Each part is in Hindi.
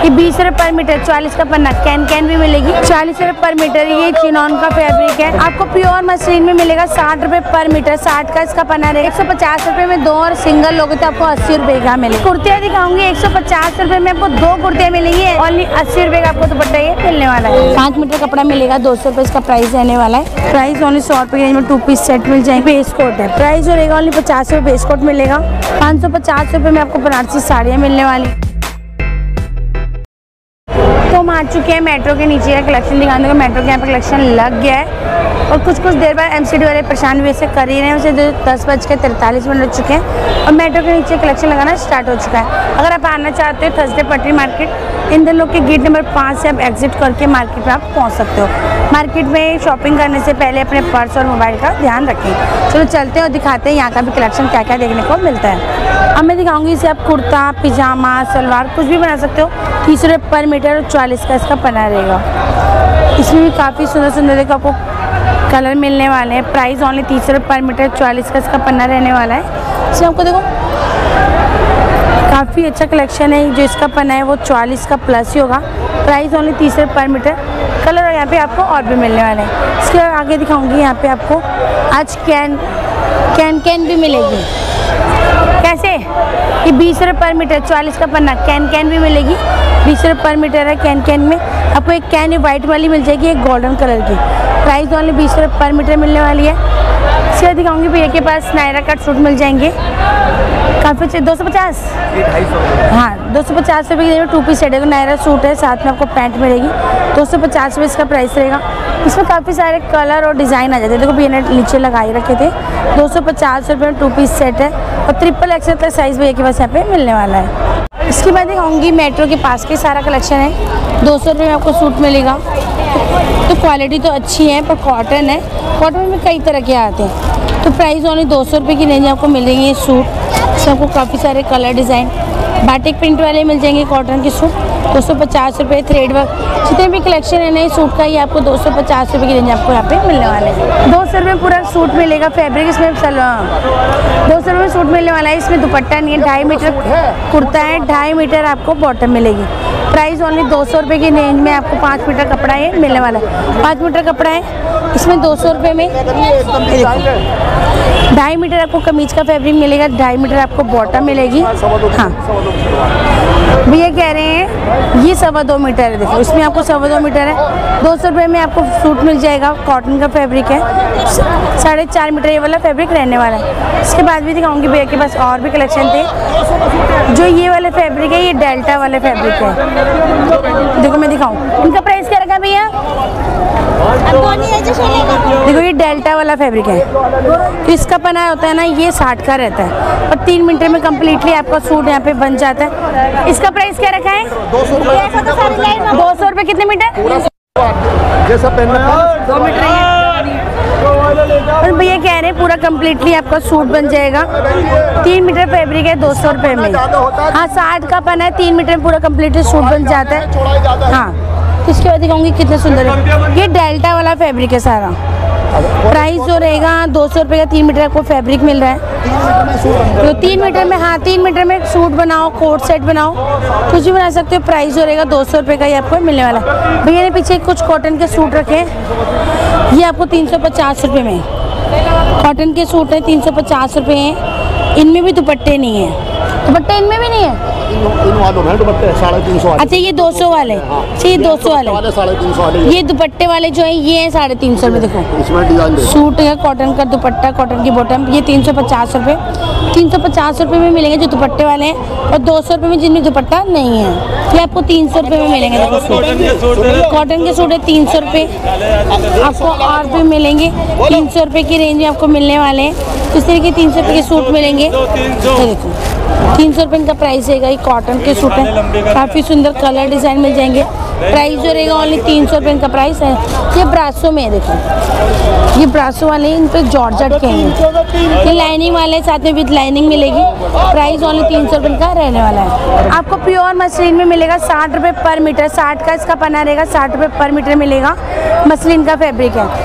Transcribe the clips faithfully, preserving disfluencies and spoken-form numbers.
ये बीस रुपए पर मीटर, चालीस का पन्ना। कैन कैन भी मिलेगी चालीस रुपए पर मीटर। ये चिनॉन का फैब्रिक है, आपको प्योर मसलिन में मिलेगा साठ रुपए पर मीटर, साठ का इसका पन्ना रहेगा। एक सौ पचास रुपए में दो और सिंगल लोगे तो आपको अस्सी रुपए का मिलेगा। कुर्तियाँ दिखाऊंगी, एक सौ पचास रुपए में आपको दो कुर्तियाँ मिलेंगी, ओनली अस्सी रुपए का आपको दुपट्टा ये मिलने वाला है। पाँच मीटर कपड़ा मिलेगा, दो सौ रुपए इसका प्राइस रहने वाला है। प्राइस ओनली सौ रुपए की रेंज में टू पीस सेट मिल जाएंगे। बेस कोट है, प्राइस रहेगा ओनली पचास रुपए बेस कोट मिलेगा। पाँच सौ पचास रुपए में आपको बनारसी साड़ियाँ मिलने वाली। तो हम आ चुके हैं मेट्रो के नीचे का कलेक्शन दिखाने को। मेट्रो के यहाँ पे कलेक्शन लग गया है और कुछ कुछ देर बाद एमसीडी वाले परेशान भी ऐसे कर ही रहे हैं। उसे दस बज के तैंतालीस मिनट हो चुके हैं और मेट्रो के नीचे कलेक्शन लगाना स्टार्ट हो चुका है। अगर आप आना चाहते हो थर्सडे पटरी मार्केट, इंदर लोग के गेट नंबर पाँच से आप एग्जिट करके मार्केट में आप पहुँच सकते हो। मार्केट में शॉपिंग करने से पहले अपने पर्स और मोबाइल का ध्यान रखें। चलो चलते हैं और दिखाते हैं यहाँ का भी कलेक्शन क्या क्या देखने को मिलता है। अब मैं दिखाऊंगी इसे आप कुर्ता, पिजामा, सलवार कुछ भी बना सकते हो। तीस रुपये पर मीटर और चालीस का इसका पन्ना रहेगा। इसमें भी काफ़ी सुंदर सुंदर देखो आपको कलर मिलने वाले हैं। प्राइस ओनली तीस रुपये पर मीटर, चालीस का इसका पन्ना रहने वाला है। इसमें आपको देखो काफ़ी अच्छा कलेक्शन है। जो इसका पन्ना है वो चालीस का प्लस ही होगा। प्राइस ओनली तीस रुपये पर मीटर। कलर यहाँ पे आपको और भी मिलने वाले हैं। इसके आगे दिखाऊंगी यहाँ पे आपको आज कैन कैन कैन भी मिलेगी। कैसे? ये बीस रुपये पर मीटर, चालीस का पन्ना। कैन कैन भी मिलेगी, बीस रुपये पर मीटर है। कैन कैन में आपको एक कैन वाइट वाली मिल जाएगी, एक गोल्डन कलर की। प्राइस ओनली बीस रुपये पर मीटर मिलने वाली है। इसके दिखाऊंगी भैया के पास नायरा कट सूट मिल जाएंगे काफ़ी अच्छे। दो सौ पचास हाँ दो सौ पचास रुपये की टू पीस सेट है। नायरा सूट है, साथ में आपको पैंट मिलेगी। दो सौ पचास रुपये इसका प्राइस रहेगा। इसमें काफ़ी सारे कलर और डिज़ाइन आ जाते हैं। देखो भैया ने नीचे लगाई रखे थे। दो सौ पचास रुपये में टू पीस सेट है और ट्रिपल एक्सल तक साइज़ भैया के पास यहाँ पे मिलने वाला है। इसके बाद दिखाऊंगी मेट्रो के पास के सारा कलेक्शन है। दो सौ रुपये में आपको सूट मिलेगा। तो क्वालिटी तो अच्छी है पर कॉटन है। कॉटन में कई तरह के आते हैं। तो प्राइस ओनली दो सौ रुपये की रेंज आपको मिलेंगे ये सूट। इसमें आपको काफ़ी सारे कलर डिज़ाइन बाटिक प्रिंट वाले मिल जाएंगे। कॉटन के सूट दो सौ पचास रुपये। थ्रेड वर्क जितने भी कलेक्शन है नए सूट का ये आपको दो सौ पचास रुपये की रेंज आपको यहाँ पे मिलने वाले हैं। दो सौ रुपये पूरा सूट मिलेगा। फैब्रिक इसमें सलवार दो सौ रुपये सूट मिलने वाला है। इसमें दुपट्टा नहीं है। ढाई मीटर कुर्ता है, ढाई मीटर आपको बॉटम मिलेगी। प्राइस ओनली दो सौ रुपये की रेंज में आपको पाँच मीटर कपड़ा ये मिलने वाला है। पाँच मीटर कपड़ा है इसमें दो सौ रुपये में। ढाई मीटर आपको कमीज का फैब्रिक मिलेगा, ढाई मीटर आपको बॉटम मिलेगी। हाँ भैया कह रहे हैं ये सवा दो मीटर है। देखो इसमें आपको सवा दो मीटर है। दो सौ रुपये में आपको सूट मिल जाएगा। कॉटन का फैब्रिक है, साढ़े चार मीटर ये वाला फैब्रिक रहने वाला है। इसके बाद भी दिखाऊंगी भैया के पास और भी कलेक्शन थे। जो ये वाले फैब्रिक है ये डेल्टा वाले फैब्रिक है। देखो मैं दिखाऊँ इनका प्राइस क्या रखा भैया? देखो ये डेल्टा वाला फैब्रिक है। तो इसका पना होता है ना ये साठ का रहता है और तीन मीटर में कम्प्लीटली आपका सूट यहाँ पे बन जाता है। इसका प्राइस क्या रखा है? दो सौ रुपये। दो सौ रुपये कितने मीटर? जैसा पहनना है दो मीटर। और भैया कह रहे हैं पूरा कम्प्लीटली आपका सूट बन जाएगा। तीन मीटर फैब्रिक है दो सौ रुपये में। हाँ साठ का पना है, तीन मीटर में पूरा कम्प्लीटली सूट बन जाता है। हाँ इसके बाद दिखाऊंगी कितने सुंदर है। ये डेल्टा वाला फैब्रिक है सारा। प्राइस जो रहेगा दो सौ रुपये का तीन मीटर आपको फैब्रिक मिल रहा है। तो तीन मीटर में हाँ तीन मीटर में सूट बनाओ, कोट सेट बनाओ, कुछ भी बना सकते हो। प्राइस जो रहेगा दो सौ रुपये का ये आपको मिलने वाला है। भैया ने पीछे कुछ कॉटन के सूट रखे, ये आपको तीन सौ पचास रुपये में। कॉटन के सूट है तीन सौ पचास रुपये हैं। इनमें भी दुपट्टे नहीं है। दुपट्टे इनमें भी नहीं है। साढ़े तीन सौ। अच्छा ये दो सौ वाले। अच्छा ये दो सौ वाले साढ़े तीन सौ वाले। ये दुपट्टे वाले जो है ये है साढ़े तीन सौ रुपये। देखो इसमें डिजाइन सूट है, कॉटन का दुपट्टा, कॉटन की बॉटम। ये तीन सौ पचास रुपये। तीन सौ पचास रुपये में मिलेंगे जो दुपट्टे वाले हैं और दो सौ रुपये में जिनमें दुपट्टा नहीं है ये आपको तीन सौ रुपये में मिलेंगे। देखो सूट कॉटन के सूट है तीन सौ रुपये। आपको और भी मिलेंगे तीन सौ रुपये की रेंज में आपको मिलने वाले हैं। इस तरह के तीन सौ रुपये के सूट मिलेंगे। देखो तीन सौ रुपये का प्राइस रहेगा। ये कॉटन के सूट है, काफ़ी सुंदर कलर डिज़ाइन मिल जाएंगे। प्राइस जो रहेगा ओनली तीन सौ रुपये का प्राइस है। ये ब्रासो में है। देखो ये ब्रासो वाले इन पर जॉर्जेट के हैं। ये लाइनिंग वाले साथ में विद लाइनिंग मिलेगी। प्राइस ओनली तीन सौ रुपये का रहने वाला है। आपको प्योर मसलिन में मिलेगा साठ रुपये पर मीटर। साठ का इसका पना रहेगा, साठ रुपये पर मीटर मिलेगा। मसलिन का फैब्रिक है।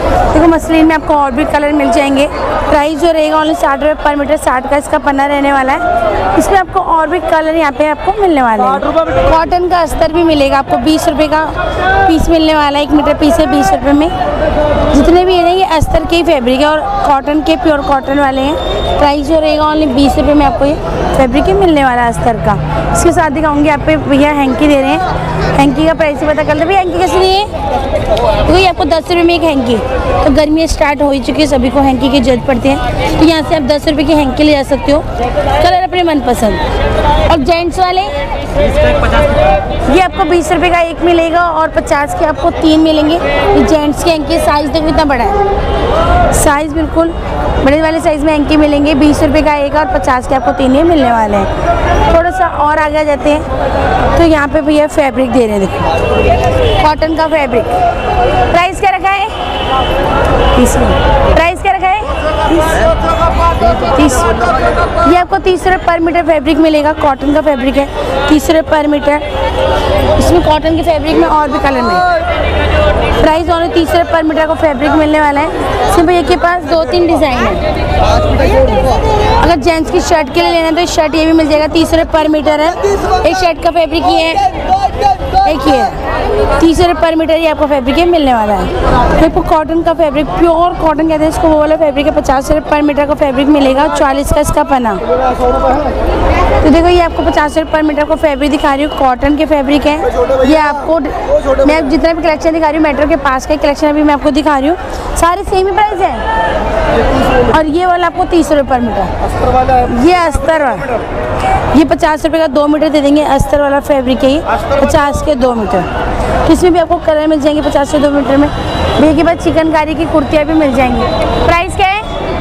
देखो मसलिन में आपको और भी कलर मिल जाएंगे। प्राइस जो रहेगा ओनली साठ रुपये पर मीटर, साठ का इसका पन्ना रहने वाला है। इसमें आपको और भी कलर यहाँ पे आपको मिलने वाले हैं। कॉटन का अस्तर भी मिलेगा आपको, बीस रुपये का पीस मिलने वाला है। एक मीटर पीस है बीस रुपये में। जितने भी है ना ये अस्तर के ही फैब्रिक है और कॉटन के, प्योर कॉटन वाले हैं। प्राइस जो रहेगा ओनली बीस रुपये में आपको ये फैब्रिक ही मिलने वाला है अस्तर का। इसके साथ दिखाऊंगी आप पे भैया हैंकी दे रहे हैं। हैंकी का प्राइस ही पता करते भैया, हैंकी कैसे दिए? तो ये आपको दस रुपये में एक हैंकी। तो गर्मियाँ स्टार्ट हो ही चुकी है, सभी को हैंकी की जरूरत पड़ती है, तो यहाँ से आप दस रुपये की हैंकी ले जा सकते हो। कलर अपने मनपसंद। और जेंट्स वाले ये आपको बीस रुपये का एक मिलेगा और पचास के आपको तीन मिलेंगे। ये जेंट्स के हैंकी साइज़ देखो कितना बड़ा है, साइज़ बिल्कुल बड़े वाले साइज़ में हैंकी मिलेंगे। बीस रुपये का एक और पचास के आपको तीन ही मिलने वाले हैं। थोड़ा सा और आगे जाते हैं तो यहाँ पे भैया फैब्रिक दे रहे हैं, देखो कॉटन का फैब्रिक। प्राइस क्या रखा है? तीस। प्राइस क्या रखा है? तीस। ये आपको तीस रुपये पर मीटर फैब्रिक मिलेगा। कॉटन का फैब्रिक है, तीस रुपये पर मीटर। इसमें कॉटन के फैब्रिक में और भी कलर में प्राइस और तीस रुपये पर मीटर को फैब्रिक मिलने वाला है। इसमें भैया के पास दो तीन डिज़ाइन है। अगर जेंट्स की शर्ट के लिए लेना है तो शर्ट ये भी मिल जाएगा, तीस रुपये पर मीटर है। एक शर्ट का फैब्रिक ये है, एक ये है, तीस रुपये पर मीटर ही आपको फैब्रिक ये मिलने वाला है। देखो कॉटन का फैब्रिक, प्योर कॉटन कहते हैं इसको, वो वाला फैब्रिक है। पचास रुपये पर मीटर का फैब्रिक मिलेगा, चालीस का इसका पना। तो देखो ये आपको पचास रुपये पर मीटर को फैब्रिक दिखा रही हूँ, कॉटन के फैब्रिक है। ये आपको मैं जितना भी कलेक्शन दिखा रही हूँ, मेट्रो के पास का कलेक्शन अभी मैं आपको दिखा रही हूँ, सारे सेम ही प्राइस है। और ये वाला आपको तीस रुपये पर मीटर, ये अस्तर वाला, ये पचास रुपये का दो मीटर दे देंगे। अस्तर वाला फैब्रिक है ये, पचास के दो मीटर। इसमें भी आपको कलर मिल जाएंगे पचास से दो मीटर में। भैया के बाद चिकनकारी की कुर्तियाँ भी मिल जाएंगी। प्राइस क्या है?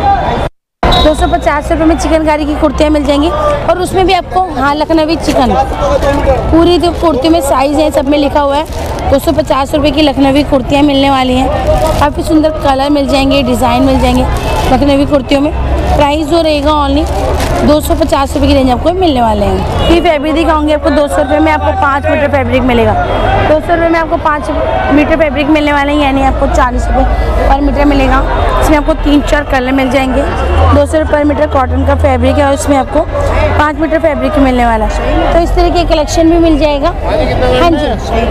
दो सौ पचास रुपये में चिकनकारी की कुर्तियाँ मिल जाएंगी। और उसमें भी आपको हाँ लखनवी चिकन, पूरी जो कुर्ती में साइज़ है सब में लिखा हुआ है। दो सौ पचास रुपये की लखनवी कुर्तियाँ मिलने वाली हैं। काफ़ी सुंदर कलर मिल जाएंगे, डिज़ाइन मिल जाएंगे लखनवी कुर्तियों में। प्राइस जो रहेगा ओनली दो सौ पचास रुपये की रेंज आपको मिलने वाले हैं। ये फैब्रिक दिखाऊंगी आपको, दो सौ रुपये में आपको पाँच मीटर फैब्रिक मिलेगा। दो सौ रुपये में आपको पाँच मीटर फैब्रिक मिलने वाले हैं, यानी आपको चालीस रुपये पर मीटर मिलेगा। इसमें आपको तीन चार कलर मिल जाएंगे। दो सौ रुपये पर मीटर कॉटन का फैब्रिक है और इसमें आपको पाँच मीटर फैब्रिक मिलने वाला है। तो इस तरह के कलेक्शन भी मिल जाएगा। हाँ जी,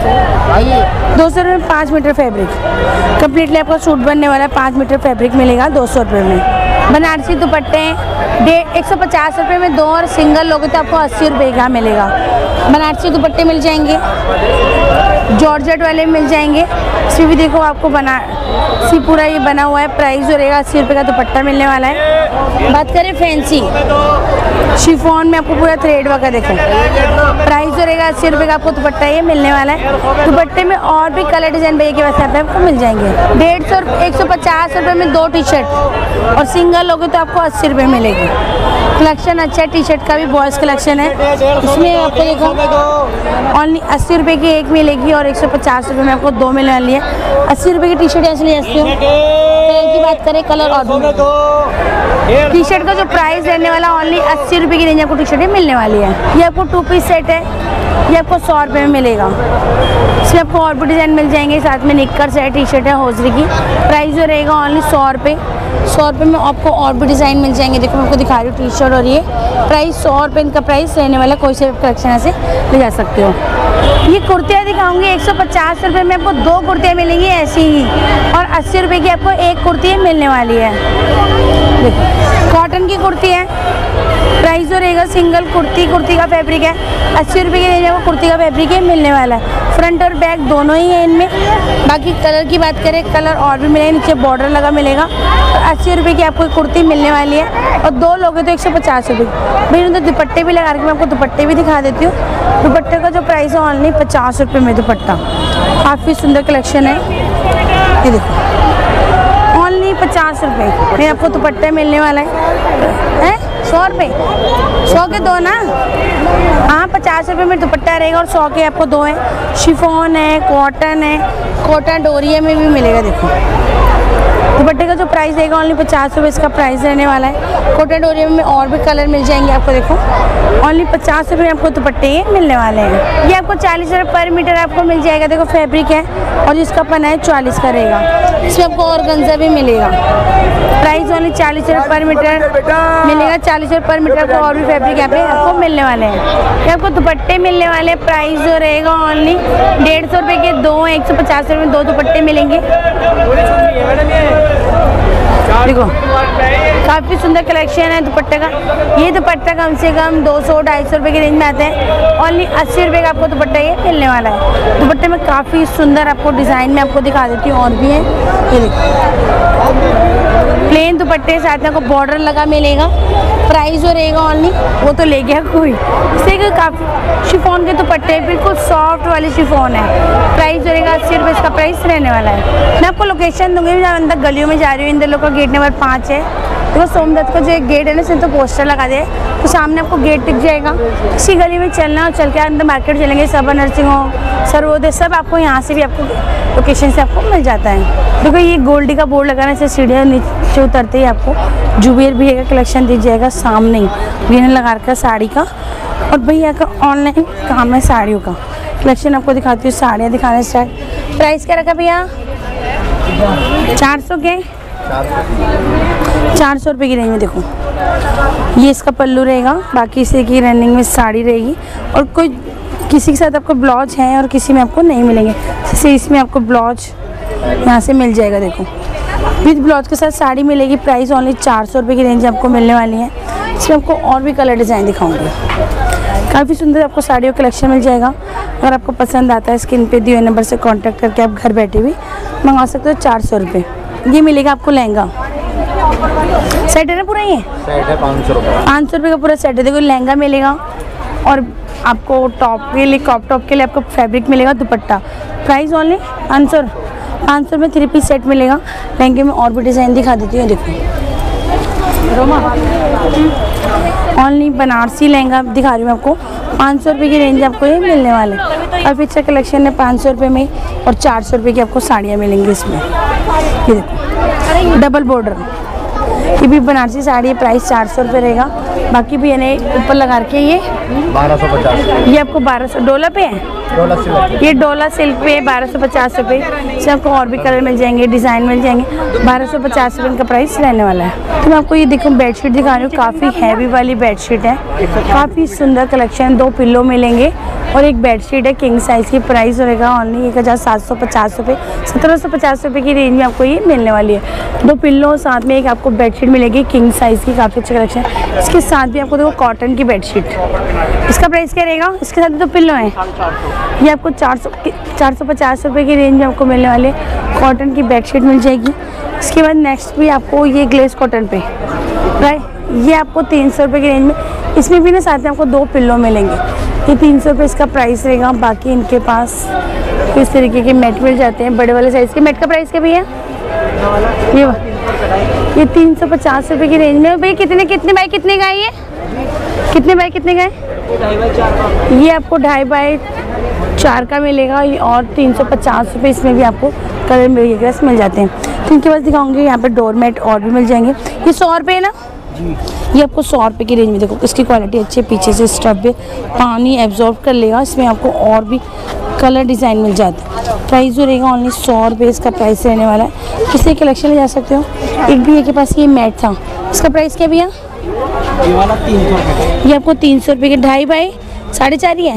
दो सौ रुपये में पाँच मीटर फैब्रिक कम्प्लीटली आपका सूट बनने वाला है। पाँच मीटर फैब्रिक मिलेगा दो सौ रुपये में। बनारसी दुपट्टे हैं, डेढ़ एक सौ पचास रुपये में दो, और सिंगल लोगे तो आपको अस्सी रुपये का मिलेगा। बनारसी दुपट्टे मिल जाएंगे, जॉर्जेट वाले मिल जाएंगे। इसमें भी देखो आपको बनारसी पूरा ये बना हुआ है। प्राइस जो रहेगा अस्सी रुपये का दुपट्टा मिलने वाला है। बात करें फैंसी शिफॉन में आपको पूरा थ्रेड वर्क है, देखो प्राइस जो रहेगा अस्सी रुपये का आपको दुपट्टा ये मिलने वाला है। दुपट्टे में और भी कलर डिजाइन भैया के पास यहाँ पे आपको मिल जाएंगे। डेढ़ सौ एक सौ पचास रुपये में दो टी शर्ट, और सिंगल लोगे तो आपको अस्सी रुपये मिलेगी। कलेक्शन अच्छा है, टी शर्ट का भी बॉयज़ कलेक्शन है। इसमें आपको देखो ओनली अस्सी रुपये की एक मिलेगी और एक सौ पचास रुपये में आपको दो मिलने वाली है। अस्सी रुपये की टी शर्ट ऐसे ले सकते हो। कलर की बात करें, कलर और टी शर्ट का जो प्राइस रहने वाला ओनली अस्सी रुपये की रेंज आपको टी शर्टें मिलने वाली है। ये आपको टू पीस सेट है, ये आपको सौ रुपये में मिलेगा। इसमें आपको और भी डिज़ाइन मिल जाएंगे, साथ में निक्कर्स है, टी शर्ट है हौजरी की। प्राइस जो रहेगा ओनली सौ रुपये। सौ रुपये में आपको और भी डिज़ाइन मिल जाएंगे। देखो मैं आपको दिखा रही हूँ टी शर्ट, और ये प्राइस सौ रुपये इनका प्राइस रहने वाला। कोई से कलेक्शन से ले जा सकते हो। ये कुर्तियाँ दिखाऊंगी, एक सौ पचास रुपये में आपको दो कुर्तियाँ मिलेंगी ऐसी ही, और अस्सी रुपये की आपको एक कुर्ती मिलने वाली है। देखो कॉटन की कुर्ती है। प्राइस जो रहेगा सिंगल कुर्ती, कुर्ती का फैब्रिक है अस्सी रुपये की रेंज में कुर्ती का फैब्रिक है मिलने वाला है। फ्रंट और बैक दोनों ही है इनमें। बाकी कलर की बात करें, कलर और भी मिलेगा, नीचे बॉर्डर लगा मिलेगा। और अस्सी रुपये की आपको कुर्ती मिलने वाली है, और दो लोगे तो एक सौ पचास रुपये। भाई तो दुपट्टे भी लगा के मैं आपको दुपट्टे भी दिखा देती हूँ। दुपट्टे का जो प्राइस है ऑनली पचास रुपये में दुपट्टा। काफ़ी सुंदर कलेक्शन है, ये देखो ओनली पचास रुपये में आपको दुपट्टा मिलने वाला है, है? सौ रुपये सौ के दो ना। हाँ पचास रुपये में दुपट्टा रहेगा और सौ के आपको दो है। शिफॉन है, कॉटन है, कॉटन डोरिया में भी मिलेगा। देखो दुपट्टे का जो प्राइस रहेगा ओनली पचास रुपये इसका प्राइस रहने वाला है। कॉटन डोरिया में और भी कलर मिल जाएंगे आपको। देखो ओनली पचास रुपये में आपको दुपट्टे ये मिलने वाले हैं। ये आपको चालीस रुपये पर मीटर आपको मिल जाएगा। देखो फैब्रिक है और जिसका पना है चालीस का रहेगा। इसमें आपको ऑर्गेन्जा भी मिलेगा। प्राइस ओनली चालीस रुपये पर मीटर मिलेगा। चालीस रुपये पर मीटर आपको और भी फैब्रिक यहाँ पे आपको मिलने वाले हैं। ये आपको दुपट्टे मिलने वाले हैं। प्राइस जो रहेगा ओनली डेढ़ सौ रुपये के दो, एक सौ पचास रुपये में दो दुपट्टे मिलेंगे। देखो काफ़ी सुंदर कलेक्शन है दुपट्टे का। ये दुपट्टा कम से कम दो सौ ढाई सौ रुपये की रेंज में आते हैं। ओनली अस्सी रुपये का आपको दुपट्टा ये मिलने वाला है। दुपट्टे में काफ़ी सुंदर आपको डिज़ाइन में आपको दिखा देती हूँ और भी है। ये देखो प्लेन दुपट्टे साथ में आपको बॉर्डर लगा मिलेगा। प्राइस जो रहेगा ओनली वो तो ले गया कोई। इससे काफ़ी शिफॉन के दुपट्टे बिल्कुल सॉफ्ट वाली शिफॉन है। प्राइस जो रहेगा अस्सी रुपये इसका प्राइस रहने वाला है। मैं आपको लोकेशन दूंगी। मैं अंदर गलियों में जा रही हूँ। इंदर लोग का गेट नंबर पाँच है। देखो सोमदत्त का जो एक गेट है ना सिर्फ तो पोस्टर लगा दे तो सामने आपको गेट दिख जाएगा। इसी गली में चलना और चल के अंदर मार्केट चलेंगे। सबा नर्सिंग होम, सर्वोदय सब आपको यहाँ से भी आपको लोकेशन से आपको मिल जाता है। देखो ये गोल्डी का बोर्ड लगाना से सीढ़ियाँ नीचे उतरते ही आपको जुबेर भैया का कलेक्शन दिख जाएगा सामने ही। भैया ने लगा रखा साड़ी का और भैया का ऑनलाइन काम है साड़ियों का। कलेक्शन आपको दिखाती हूँ। साड़ियाँ दिखाने स्टार्ट। प्राइस क्या रखा भैया? चार सौ के चार सौ रुपये की रेंज में। देखो ये इसका पल्लू रहेगा। बाकी इसी की रनिंग में साड़ी रहेगी और कोई किसी के साथ आपको ब्लाउज है और किसी में आपको नहीं मिलेंगे। जैसे इसमें आपको ब्लाउज यहाँ से मिल जाएगा। देखो विद ब्लाउज के साथ साड़ी मिलेगी। प्राइस ओनली चार सौ रुपये की रेंज आपको मिलने वाली है। इसमें आपको और भी कलर डिज़ाइन दिखाऊंगी। काफ़ी सुंदर आपको साड़ियों कलेक्शन मिल जाएगा। अगर आपको पसंद आता है स्क्रीन पे दिए नंबर से कांटेक्ट करके आप घर बैठे भी मंगा सकते हो। चार सौ रुपये ये मिलेगा आपको लहंगा। सेट है ना पूरा? ये सेट है पाँच सौ रुपये पाँच सौ रुपये का पूरा सेट है। देखो लहंगा मिलेगा और आपको टॉप के लिए क्रॉप टॉप के लिए आपको फैब्रिक मिलेगा। दुपट्टा प्राइस ओनली पाँच सौ पाँच सौ में थ्री पीस सेट मिलेगा। लहंगे में और भी डिज़ाइन दिखा देती हूँ। देखो ओनली बनारसी लहंगा दिखा रही हूँ आपको। पाँच सौ रुपये की रेंज आपको ये मिलने वाले। और पिक्चर कलेक्शन है पाँच सौ रुपये में और चार सौ रुपये की आपको साड़ियाँ मिलेंगी इसमें। ये देखो डबल बॉर्डर ये भी बनारसी साड़ी है। प्राइस चार सौ रुपये रहेगा। बाकी भी यानी ऊपर लगा के ये बारह सौ पचास ये आपको बारह सौ डोला पे है। डोला सिल्क ये डोला सिल्क पे बारह सौ पचास रुपये। इसमें आपको और भी कलर मिल जाएंगे, डिज़ाइन मिल जाएंगे। बारह सौ पचास रुपये इनका प्राइस रहने वाला है। तो मैं आपको ये देखो बेडशीट दिखा रही हूँ। काफ़ी हैवी वाली बेडशीट है। काफ़ी सुंदर कलेक्शन। दो पिल्लो मिलेंगे और एक बेडशीट है किंग साइज़ की। प्राइस रहेगा ऑनली एक हज़ार सात सौ पचास रुपये। सत्रह सौ पचास रुपये की रेंज में आपको ये मिलने वाली है। दो पिल्लो साथ में एक आपको बेडशीट मिलेगी किंग साइज़ की। काफ़ी अच्छा कलेक्शन। इसके साथ भी आपको देखो कॉटन की बेडशीट। इसका प्राइस क्या रहेगा? इसके साथ दो पिल्लो हैं। ये आपको चार सौ चार सौ पचास रुपये की रेंज में आपको मिलने वाले कॉटन की बेडशीट मिल जाएगी। इसके बाद नेक्स्ट भी आपको ये ग्लेस कॉटन पे राइट ये आपको तीन सौ रुपये की रेंज में। इसमें भी ना साथ में आपको दो पिल्लो मिलेंगे। ये तीन सौ रुपये इसका प्राइस रहेगा। बाकी इनके पास इस तरीके के मैट मिल जाते हैं बड़े वाले साइज़ के। मैट का प्राइस क्या भैया? ये ये तीन सौ पचास रुपये की रेंज में। भैया कितने कितने बाई कितने का है ये? कितने बाई कितने का है? ये आपको ढाई बाई चार का मिलेगा और तीन सौ पचास रुपये इसमें भी आपको कलर मिल मिल जाते हैं। तो इनके पास दिखाऊंगी यहाँ पे डोरमेट और भी मिल जाएंगे। ये सौ रुपये है ना? ये आपको सौ रुपये की रेंज में। देखो इसकी क्वालिटी अच्छी है। पीछे से स्टफ पे पानी एब्जॉर्ब कर लेगा। इसमें आपको और भी कलर डिज़ाइन मिल जाता है। प्राइस जो रहेगा ओनली सौ रुपये इसका प्राइस रहने वाला है। किसी कलेक्शन ले जा सकते हो। एक भैया के पास ये मैट था। इसका प्राइस क्या भैया? ये वाला तीन सौ रुपये। ये आपको तीन सौ रुपये के ढाई बाई साढ़े चार ही है।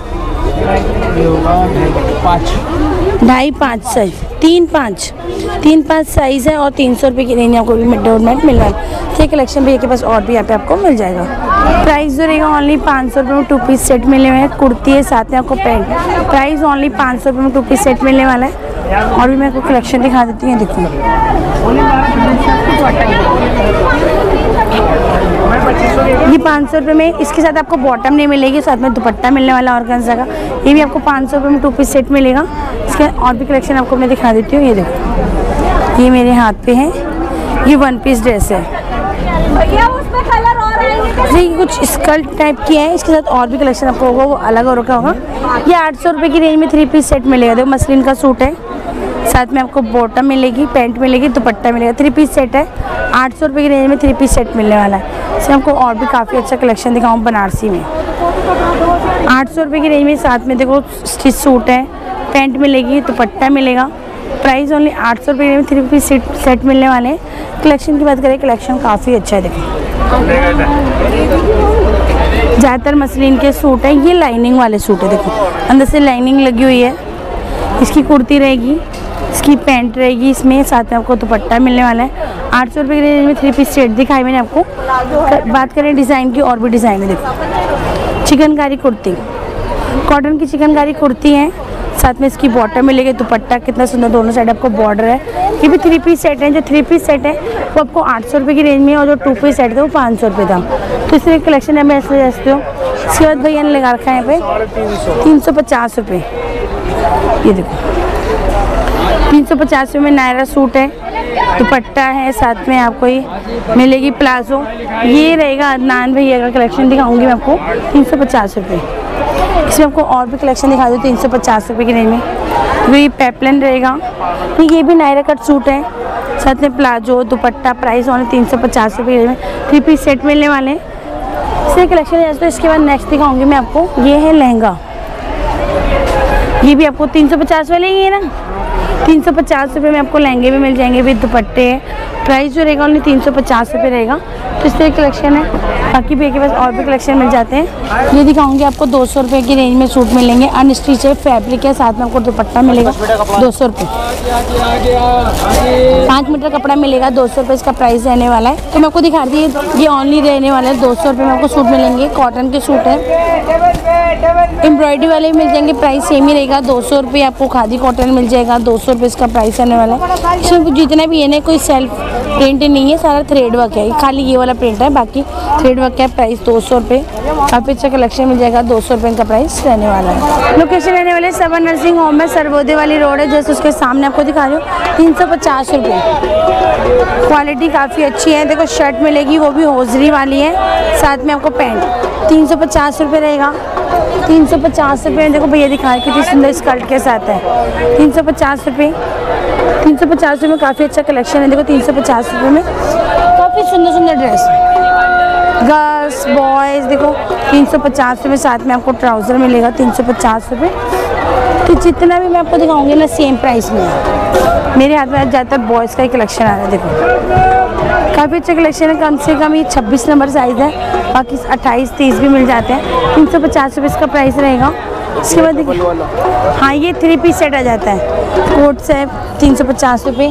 पाँच ढाई पाँच साइज तीन पाँच तीन पाँच साइज़ है और तीन सौ रुपये की रेंज आपको भी डोरमेट मिल रहा है। ये कलेक्शन भी के पास और भी यहाँ पे आपको मिल जाएगा। प्राइस जो रहेगा ओनली पाँच सौ रुपये में टू पीस सेट मिलने वाले हैं। कुर्ती है साथ में आपको पैंट। प्राइस ओनली पाँच सौ रुपये में टू पीस सेट मिलने वाला है। और भी मैं आपको कलेक्शन दिखा देती हूँ। देखो ये पाँच सौ रुपये में। इसके साथ आपको बॉटम नहीं मिलेगी। साथ में दुपट्टा मिलने वाला ऑर्गेन्जा का। ये भी आपको पाँच सौ रुपये में टू पीस सेट मिलेगा। इसके और भी कलेक्शन आपको मैं दिखा देती हूँ। ये देखो ये मेरे हाथ पे है। ये वन पीस ड्रेस है। भैया उसमें कलर और आएंगे। देखिए कुछ स्कर्ट टाइप की है, इसके साथ और भी कलेक्शन आपको होगा वो अलग और का होगा। ये आठ सौ रुपये की रेंज में थ्री पीस सेट मिलेगा। देखो मसलिन का सूट है, साथ में आपको बॉटम मिलेगी, पैंट मिलेगी, दुपट्टा मिलेगा। थ्री पीस सेट है, आठ सौ रुपये की रेंज में थ्री पीस सेट मिलने वाला है। इसमें आपको और भी काफ़ी अच्छा कलेक्शन दिखाऊँ बनारसी में। आठ सौ रुपये की रेंज में साथ में देखो स्टिच सूट है, पैंट मिलेगी, दुपट्टा मिलेगा। प्राइस ओनली आठ सौ रुपये में थ्री पीस सेट सेट मिलने वाले हैं। कलेक्शन की बात करें, कलेक्शन काफ़ी अच्छा है। देखो ज़्यादातर मसलिन के सूट है, ये लाइनिंग वाले सूट है। देखो अंदर से लाइनिंग लगी हुई है। इसकी कुर्ती रहेगी, इसकी पैंट रहेगी, इसमें साथ में आपको दुपट्टा मिलने वाला है। आठ सौ रुपये की रेंज में थ्री पीस सेट दिखाई मैंने आपको। कर, बात करें डिज़ाइन की, और भी डिज़ाइन है। देखो चिकनकारी कुर्ती, कॉटन की चिकनकारी कुर्ती है, साथ में इसकी बॉटम मिलेगी, दुपट्टा कितना सुंदर, दोनों साइड आपको बॉर्डर है। ये भी थ्री पीस सेट है। जो थ्री पीस सेट है वो आपको आठ सौ रुपये की रेंज में, और जो टू पीस सेट था वो पाँच सौ रुपये था। तो इस तरह कलेक्शन है, मैं ऐसे सकते हो। इसके बाद भैया ने लगा रखा है यहाँ पे तीन सौ पचास रुपये। ये देखो तीन सौ पचास रुपये में नायरा सूट है, दुपट्टा है, साथ में आपको ये मिलेगी प्लाजो। ये रहेगा अदनान भैया का कलेक्शन दिखाऊंगी मैं आपको, तीन सौ पचास रुपये। इसमें आपको और भी कलेक्शन दिखा दूँ तीन सौ पचास रुपये की रेंज में। तो ये पेपलन रहेगा, ये भी नायरा कट सूट है, साथ में प्लाजो, दुपट्टा। प्राइस ओनली तीन सौ पचास रुपये की रेंज में थ्री पीस सेट मिलने वाले हैं। इससे कलेक्शन है। तो इसके बाद नेक्स्ट दिखाऊंगी मैं आपको, ये है लहंगा। ये भी आपको तीन सौ पचास वाले ही है ना, तीन सौ पचास रुपये में आपको लहंगे भी मिल जाएंगे विद दुपट्टे। प्राइस जो रहेगा ओनली तीन सौ पचास रुपये रहेगा। तो इस तरह कलेक्शन है। बाकी भी के पास और भी कलेक्शन मिल जाते हैं। ये दिखाऊंगी आपको दो सौ रुपये की रेंज में सूट मिलेंगे, अनस्टिच है, फैब्रिक है, साथ में आपको दुपट्टा मिलेगा दो सौ रुपये। पाँच मीटर कपड़ा मिलेगा, दो सौ रुपये इसका प्राइस रहने वाला है। तो मैं आपको दिखा दी, ये ओनली रहने वाला है दो सौ रुपये में आपको सूट मिलेंगे। कॉटन के सूट है, एम्ब्रॉयडरी वाले मिल जाएंगे, प्राइस सेम ही रहेगा दो सौ रुपये। आपको खादी कॉटन मिल जाएगा, दो सौ रुपये इसका प्राइस रहने वाला है। इसमें जितना भी है ना, कोई सेल्फ प्रिंट नहीं है, सारा थ्रेड वर्क है, खाली ये वाला प्रिंट है, बाकी थ्रेड वर्क है। प्राइस दो सौ रुपये। काफ़ी अच्छा कलेक्शन मिल जाएगा, दो सौ रुपये का प्राइस रहने वाला है। लोकेशन रहने वाले सबर नर्सिंग होम में, सर्वोदय वाली रोड है, जैसे उसके सामने आपको दिखा रही हूँ। तीन सौ पचास रुपये, क्वालिटी काफ़ी अच्छी है। देखो शर्ट मिलेगी, वो भी होजरी वाली है, साथ में आपको पैंट। तीन सौ पचास रुपये रहेगा, तीन सौ पचास रुपये। देखो भैया दिखा रहे कितनी सुंदर स्कर्ट के साथ है, तीन सौ पचास रुपये। तीन सौ पचास रुपये में काफ़ी अच्छा कलेक्शन है। देखो तीन सौ पचास रुपये में काफ़ी सुंदर सुंदर ड्रेस, गर्ल्स बॉयज़। देखो तीन सौ पचास रुपये, साथ में आपको ट्राउज़र मिलेगा तीन सौ पचास रुपये। तो जितना भी मैं आपको दिखाऊंगी ना, सेम प्राइस में है। मेरे हाथ में ज़्यादातर बॉयज़ का ही कलेक्शन आ रहा है। देखो काफ़ी अच्छा कलेक्शन है, कम से कम ये छब्बीस नंबर साइज़ है, बाकी अट्ठाईस तीस भी मिल जाते हैं। तीन सौ पचास रुपये इसका प्राइस रहेगा। इसके बाद देखिए, हाँ ये थ्री पीस सेट आ जाता है, कोट से तीन सौ पचास रुपये।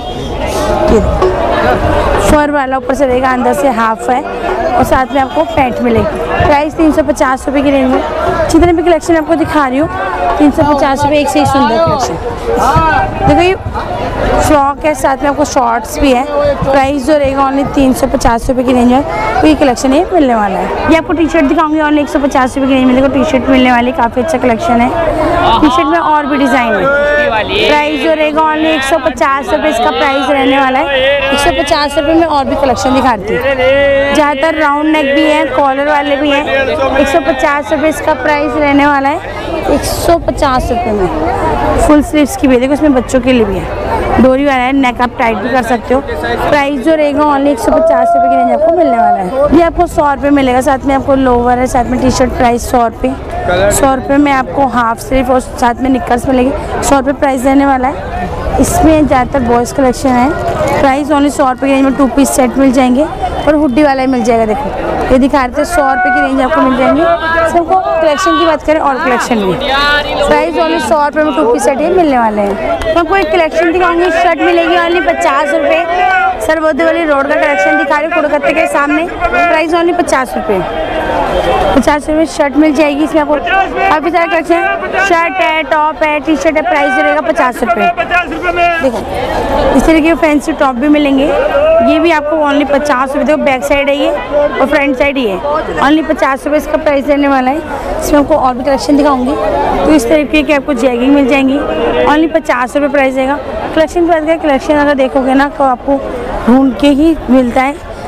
फर वाला ऊपर से रहेगा, अंदर से हाफ है, और साथ में आपको पैंट मिलेगी। प्राइस तीन सौ पचास रुपये की रेंज में। जितने भी कलेक्शन आपको दिखा रही हूँ, तीन सौ पचास रुपये, एक से एक सुंदर कलेक्शन। देखो ये फ्रॉक है, साथ में आपको शॉर्ट्स भी है। प्राइस जो रहेगा ओनली तीन सौ पचास रुपये की रेंज में। तो ये कलेक्शन है मिलने वाला है। ये आपको टी शर्ट दिखाऊंगी ओनली एक सौ पचास रुपये की रेंज में। देखो टी शर्ट मिलने वाली, काफ़ी अच्छा कलेक्शन है। टी शर्ट में और भी डिज़ाइन है। प्राइस जो रहेगा ओनली एक सौ पचास रुपये इसका प्राइस रहने वाला है। एक सौ पचास रुपये में और भी कलेक्शन दिखाती है। ज़्यादातर राउंड नेक भी है, कॉलर वाले भी हैं। एक सौ पचास रुपये इसका प्राइस रहने वाला है। एक सौ पचास रुपये में फुल स्लीव्स की भी, देखो इसमें बच्चों के लिए भी है, डोरी वाला है, नेक आप टाइट भी कर सकते हो। प्राइस जो रहेगा ओनली एक सौ पचास रुपये की रेंज आपको मिलने वाला है। ये आपको सौ रुपये मिलेगा, साथ में आपको लोवर है, साथ में टी शर्ट। प्राइस सौ रुपये। सौ रुपये में आपको हाफ स्लीव और साथ में निक्कर्स मिलेगी। सौ रुपये प्राइस रहने वाला है। इसमें ज़्यादातर बॉयज़ कलेक्शन है। प्राइस ओनली सौ रुपये की रेंज में टू पीस सेट मिल जाएंगे, और हुड्डी वाला ही मिल जाएगा। देखो ये दिखा रहे थे, सौ रुपये की रेंज आपको मिल जाएंगे। सबको कलेक्शन की बात करें, और कलेक्शन भी प्राइस ओनली सौ रुपये में टू पीस सेट ही मिलने वाले हैं। तो आपको एक कलेक्शन दिखाऊंगी, शर्ट मिलेगी ओनली पचास रुपये। सर्वोदय वाली रोड का कलेक्शन दिखा रही हूँ, कोलकाता के सामने। प्राइस ओनली पचास रुपये। पचास रुपये में शर्ट मिल जाएगी। इसमें आपको काफ़ी सारे कलेक्शन है, शर्ट है, टॉप है, टी शर्ट है। प्राइस रहेगा पचास रुपये। देखो इस तरीके के फैंसी टॉप भी मिलेंगे, ये भी आपको ओनली पचास रुपये। देखो बैक साइड है ये, और फ्रंट साइड ही है, ओनली पचास रुपये इसका प्राइस रहने वाला है। इसमें आपको और भी कलेक्शन दिखाऊंगी। तो इस तरीके की आपको जैगिंग मिल जाएंगी, ओनली पचास रुपये प्राइस रहेगा। कलेक्शन की बात करें, कलेक्शन अगर देखोगे ना तो आपको ढूंढ के ही मिलता है।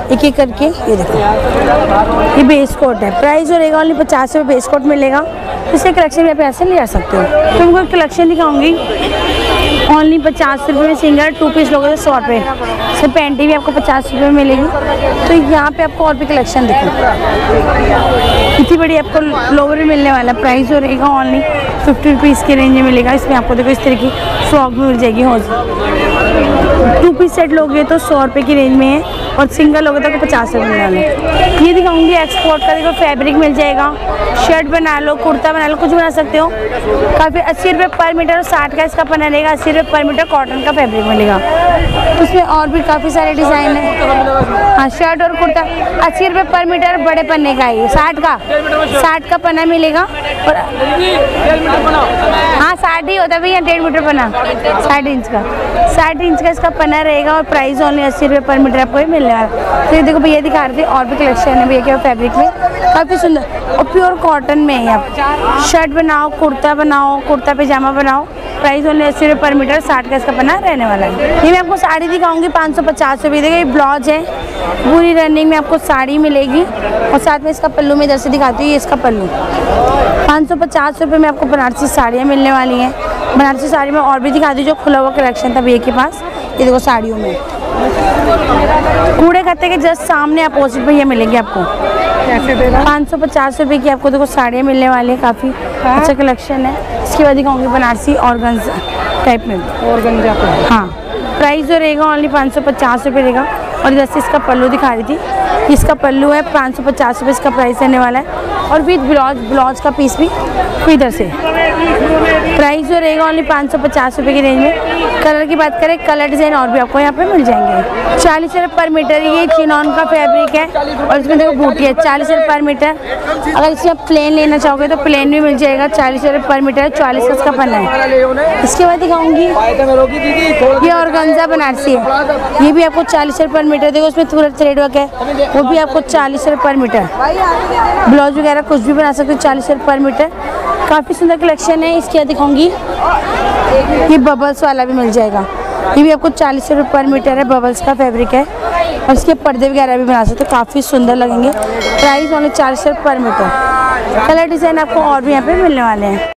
एक एक करके। ये देखो, ये बेस कोट है, प्राइस जो रहेगा ओनली पचास रुपये बेस कोट मिलेगा। इसके कलेक्शन भी आप ऐसे ले आ सकते हो। तो उनको कलेक्शन दिखाऊंगी ओनली पचास रुपये में सिंगल टू पीस लोगे तो सौ रुपये। इसमें पैंटी भी आपको पचास रुपये में मिलेगी। तो यहाँ पे आपको और भी कलेक्शन देखो, इतनी बड़ी आपको लोवर भी मिलने वाला। प्राइस जो रहेगा ओनली फिफ्टी रुपीज़ के रेंज में मिलेगा। इसमें आपको देखो इस तरह की फ्रॉक भी मिल जाएगी। हो टू पीस सेट लोगे तो सौ रुपये की रेंज में है और सिंगल लोगे तो पचास रुपये मिलने वाले। ये दिखाऊंगी एक्सपोर्ट का, देखो फैब्रिक मिल जाएगा। शर्ट बना लो, कुर्ता बना लो, कुछ बना सकते हो। काफ़ी अस्सी रुपये पर मीटर और साठ का इसका पन्ना रहेगा। अस्सी रुपये पर मीटर कॉटन का फैब्रिक मिलेगा। उसमें और भी काफ़ी सारे डिज़ाइन है। हाँ, शर्ट और कुर्ता अस्सी रुपये पर मीटर बड़े पन्ने का है। साठ का साठ का पन्ना मिलेगा। और हाँ, साठ ही होता है भैया, डेढ़ मीटर पन्ना, साठ इंच का साठ इंच का इसका पन्ना रहेगा। और प्राइस ओनली अस्सी रुपये पर मीटर आपको मिलने वाला। तो ये देखो भैया दिखा रहे थे और भी कलेक्शन है भैया के फैब्रिक में, काफ़ी सुंदर और प्योर कॉटन में है। आप शर्ट बनाओ, कुर्ता बनाओ, कुर्ता पैजामा बनाओ। प्राइस ओनली अस्सी रुपये पर मीटर, साठ का इसका पन्ना रहने वाला है। ये मैं आपको साड़ी दिखाऊंगी पाँच सौ पचास रुपये। देखिए ये ब्लाउज है, पूरी रनिंग में आपको साड़ी मिलेगी। और साथ में इसका पल्लू में इधर से दिखाती हूँ, ये इसका पल्लू। पाँच सौ पचास रुपये में आपको बनारसी साड़ियाँ मिलने वाली हैं। बनारसी साड़ी में और भी दिखा दी, जो खुला हुआ कलेक्शन था भैया के पास। ये देखो साड़ियों में कूड़े खाते के जस्ट सामने अपोजिट में ये मिलेंगे आपको। कैसे दे रहा? पाँच सौ पचास रुपये की आपको देखो साड़ियाँ मिलने वाली है। काफ़ी अच्छा कलेक्शन है। इसके बाद दिखाऊंगी बनारसी ऑर्गेन्जा टाइप में, ऑर्गेन्जा पे। हाँ, प्राइस जो रहेगा ओनली पाँच सौ पचास रुपये रहेगा। और जैसे इसका पल्लू दिखा रही थी, इसका पल्लू है पाँच सौ पचास रुपये इसका प्राइस रहने वाला है। और विद ब्लाउज ब्लाउज का पीस भी इधर से। प्राइस जो रहेगा ओनली पाँच सौ पचास रुपये की रेंज में। कलर की बात करें, कलर डिज़ाइन और भी आपको यहाँ पे मिल जाएंगे। चालीस रुपये पर मीटर ये चिनॉन का फैब्रिक है। और इसमें देखो बूटी है, चालीस रुपये पर मीटर। अगर इसमें आप प्लेन लेना चाहोगे तो प्लेन भी मिल जाएगा। चालीस रुपये पर मीटर, चालीस का इसका पन्ना है। इसके बाद दिखाऊंगी ये ऑर्गेन्जा बनारसी है। ये भी आपको चालीस रुपये पर मीटर। देखो उसमें थोड़ा थ्रेड वर्क है, वो भी आपको चालीस रुपये पर मीटर। ब्लाउज वगैरह कुछ भी बना सकते हो, चालीस रुपये पर मीटर। काफ़ी सुंदर कलेक्शन है। इसके बाद दिखाऊंगी ये बबल्स वाला भी मिल जाएगा। ये भी आपको चालीस रुपये पर मीटर है, बबल्स का फैब्रिक है। और इसके पर्दे वगैरह भी बना सकते हो, काफ़ी सुंदर लगेंगे। प्राइस ओनली चालीस रुपये पर मीटर। कलर डिज़ाइन आपको और भी यहाँ पे मिलने वाले हैं।